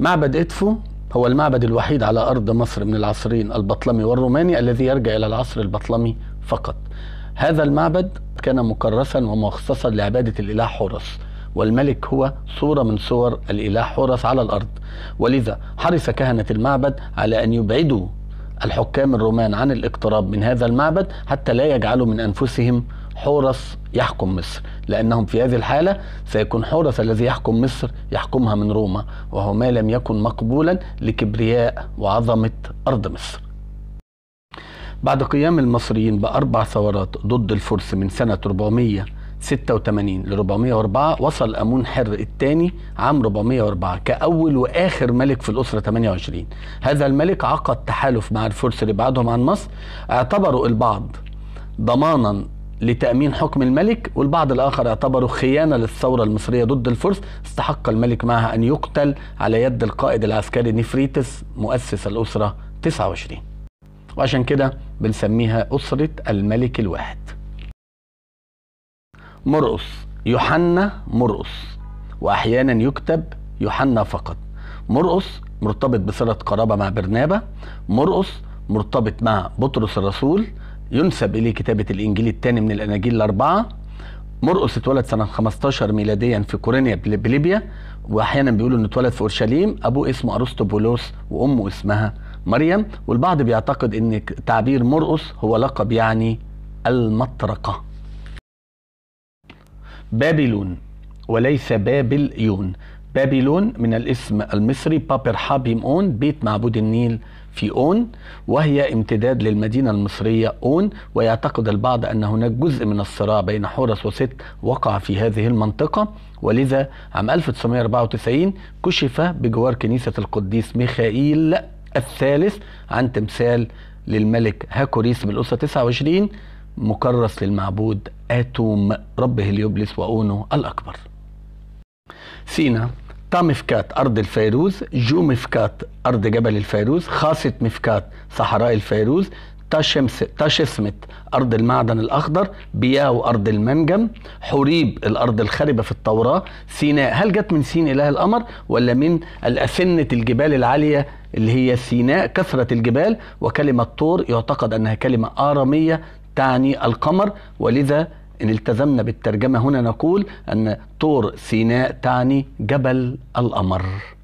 معبد إدفو هو المعبد الوحيد على أرض مصر من العصرين البطلمي والروماني الذي يرجع إلى العصر البطلمي فقط. هذا المعبد كان مكرسا ومخصصا لعبادة الإله حورس، والملك هو صورة من صور الإله حورس على الأرض، ولذا حرص كهنة المعبد على أن يبعدوا الحكام الرومان عن الاقتراب من هذا المعبد حتى لا يجعلوا من أنفسهم حورس يحكم مصر، لأنهم في هذه الحالة سيكون حورس الذي يحكم مصر يحكمها من روما، وهو ما لم يكن مقبولا لكبرياء وعظمة أرض مصر. بعد قيام المصريين بأربع ثورات ضد الفرس من سنة 486 ل 404، وصل أمون حر الثاني عام 404 كأول وآخر ملك في الأسرة 28. هذا الملك عقد تحالف مع الفرس لإبعادهم عن مصر. اعتبروا البعض ضمانا لتأمين حكم الملك، والبعض الآخر اعتبروا خيانة للثورة المصرية ضد الفرس. استحق الملك معها أن يقتل على يد القائد العسكري نفريتس مؤسس الأسرة 29، وعشان كده بنسميها أسرة الملك الواحد. مرقس، يوحنا مرقس، وأحيانا يكتب يوحنا فقط. مرقس مرتبط بصلة قرابة مع برنابا. مرقس مرتبط مع بطرس الرسول، ينسب إليه كتابة الإنجيل الثاني من الأناجيل الأربعة. مرقس اتولد سنة 15 ميلاديا في كورينيا بليبيا، وأحيانا بيقولوا إنه اتولد في أورشليم. أبوه اسمه أرسطوبولوس وأمه اسمها مريم، والبعض بيعتقد إن تعبير مرقس هو لقب يعني المطرقة. بابلون وليس بابليون. بابلون من الاسم المصري بابر حابيمون، بيت معبود النيل في أون، وهي امتداد للمدينة المصرية أون. ويعتقد البعض أن هناك جزء من الصراع بين حورس وست وقع في هذه المنطقة، ولذا عام 1994 كشف بجوار كنيسة القديس ميخائيل الثالث عن تمثال للملك هاكوريس من الأسرة 29 مكرس للمعبود آتوم رب هليوبلس وأونو الأكبر. سينا، تامفكات أرض الفيروز، جو مفكات أرض جبل الفيروز، خاصة مفكات صحراء الفيروز، تاشسمت أرض المعدن الأخضر، بياو أرض المنجم، حوريب الأرض الخربة في التوراة. سيناء، هل جت من سين إله القمر ولا من الأسنة الجبال العالية اللي هي سيناء كثرة الجبال؟ وكلمة طور يعتقد أنها كلمة آرامية تعني القمر، ولذا إن التزمنا بالترجمة هنا نقول أن طور سيناء تعني جبل القمر.